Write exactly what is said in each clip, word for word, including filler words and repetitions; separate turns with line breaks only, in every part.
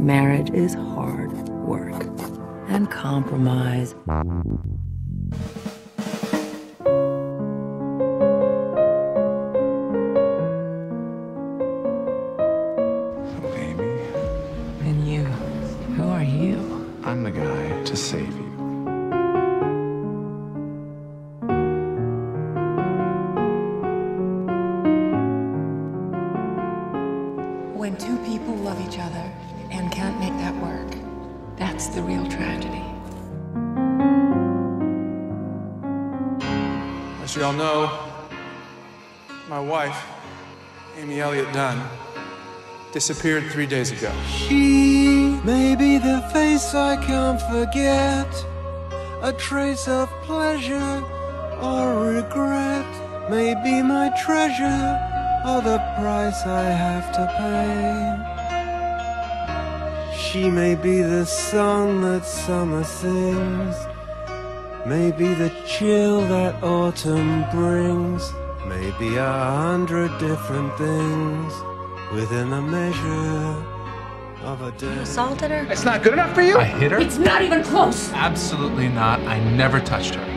Marriage is hard work and compromise. And you, who are you?
I'm the guy to save you.
When two people love each other and can't make that work, that's the real tragedy.
As you all know, my wife, Amy Elliott Dunn, disappeared three days ago.
She may be the face I can't forget, a trace of pleasure or regret, may be my treasure or the price I have to pay. She may be the song that summer sings, may be the chill that autumn brings, may be a hundred different things within a measure of a day.
You assaulted her?
It's not good enough for you?
I hit her?
It's not even close!
Absolutely not. I never touched her.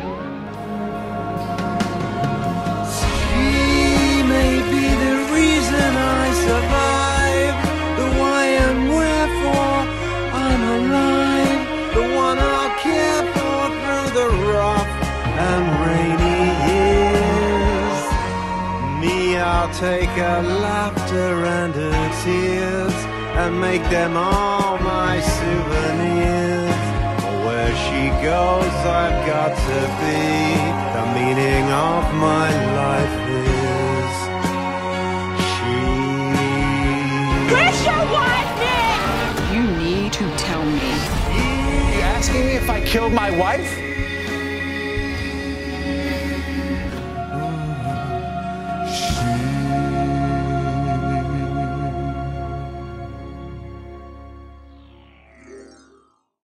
She may be the reason I survive, the why and wherefore I'm alive, the one I'll care for through the rough and rainy years. Me, I'll take her laughter and her tears and make them all my souvenirs. Where she goes, I've got to be. The meaning of my life is she.
Where's your wife, Nick?
You need to tell me.
You asking me if I killed my wife?